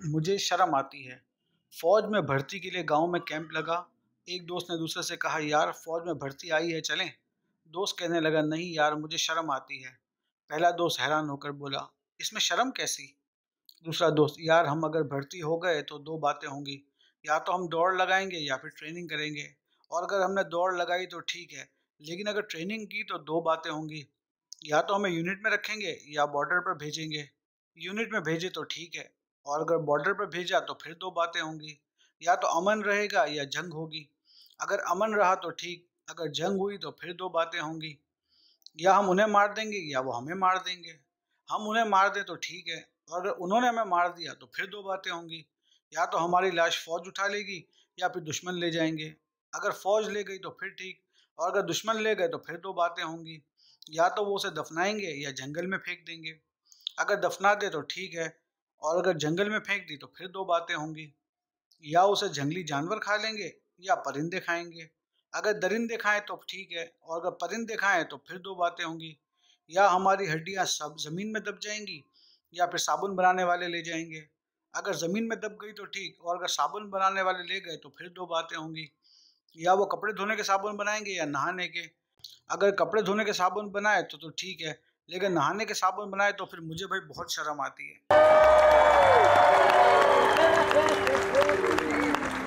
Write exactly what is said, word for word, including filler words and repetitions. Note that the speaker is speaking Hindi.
मुझे शर्म आती है। फौज में भर्ती के लिए गांव में कैंप लगा। एक दोस्त ने दूसरे से कहा, यार फौज में भर्ती आई है, चलें? दोस्त कहने लगा, नहीं यार, मुझे शर्म आती है। पहला दोस्त हैरान होकर बोला, इसमें शर्म कैसी? दूसरा दोस्त, यार हम अगर भर्ती हो गए तो दो बातें होंगी। या तो हम दौड़ लगाएंगे या फिर ट्रेनिंग करेंगे। और अगर हमने दौड़ लगाई तो ठीक है, लेकिन अगर ट्रेनिंग की तो दो बातें होंगी। या तो हमें यूनिट में रखेंगे या बॉर्डर पर भेजेंगे। यूनिट में भेजे तो ठीक है, और अगर बॉर्डर पर भेजा तो फिर दो बातें होंगी। या तो अमन रहेगा या जंग होगी। अगर अमन रहा तो ठीक, अगर जंग हुई तो फिर दो बातें होंगी। या हम उन्हें मार देंगे या वो हमें मार देंगे। हम उन्हें मार दें तो ठीक है, और अगर उन्होंने हमें मार दिया तो फिर दो बातें होंगी। या तो हमारी लाश फौज उठा लेगी या फिर दुश्मन ले जाएंगे। अगर फौज ले गई तो फिर ठीक, और अगर दुश्मन ले गए तो फिर दो बातें होंगी। या तो वो उसे दफनाएंगे या जंगल में फेंक देंगे। अगर दफना दे तो ठीक है, और अगर जंगल में फेंक दी तो फिर दो बातें होंगी। या उसे जंगली जानवर खा लेंगे या परिंदे खाएंगे। अगर दरिंदे खाएं तो ठीक है, और अगर परिंदे खाएं तो फिर दो बातें होंगी। या हमारी हड्डियां सब जमीन में दब जाएंगी या फिर साबुन बनाने वाले ले जाएंगे। अगर जमीन में दब गई तो ठीक, और अगर साबुन बनाने वाले ले गए तो फिर दो बातें होंगी। या वो कपड़े धोने के साबुन बनाएंगे या नहाने के। अगर कपड़े धोने के साबुन बनाए तो तो ठीक है, लेकिन नहाने के साबुन बनाए तो फिर मुझे भाई बहुत शर्म आती है।